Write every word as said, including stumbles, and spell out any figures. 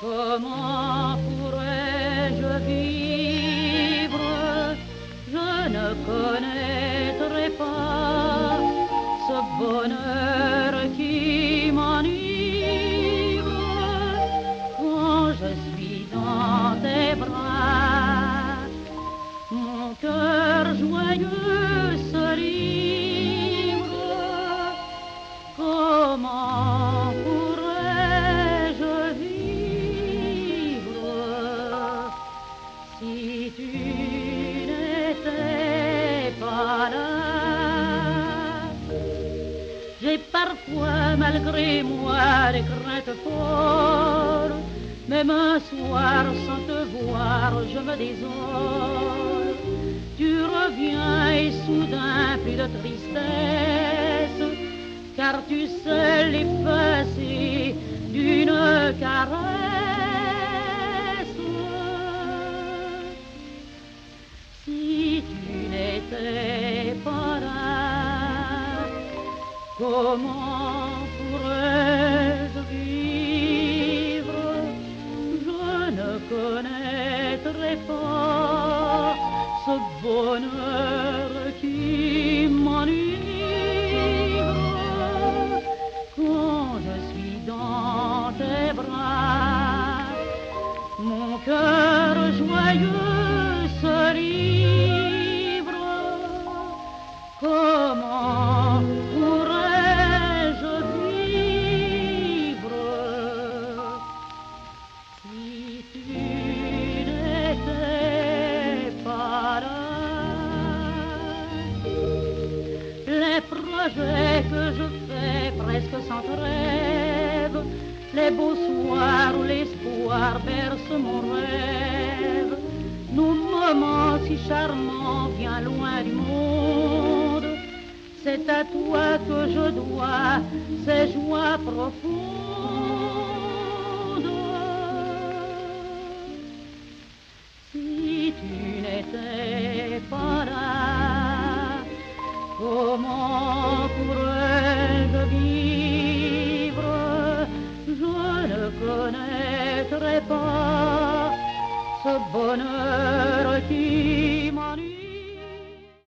Comment pourrais-je vivre? Je ne connaîtrai pas ce bonheur qui m'enivre quand je suis dans tes bras. Mon cœur joyeux se livre. Comment pourrais-je vivre si tu n'étais pas là? J'ai parfois, malgré moi, des craintes folles. Même un soir, sans te voir, je me désole. Tu reviens et soudain, plus de tristesse, car tu sais l'effacer d'une caresse. Si tu n'étais pas là, comment pourrais-je vivre? Je ne connaîtrai pas ce bonheur qui m'enivre quand je suis dans tes bras. Mon cœur joyeux se livre. Comment pourrais-je vivre si tu n'étais pas là? Les projets que je fais presque sans trêve, les beaux soirs où l'espoir berce mon rêve, nos moments si charmants bien loin du monde, c'est à toi que je dois ces joies profondes. Si tu n'étais pas là, comment pourrais-je vivre? Je ne connaîtrai pas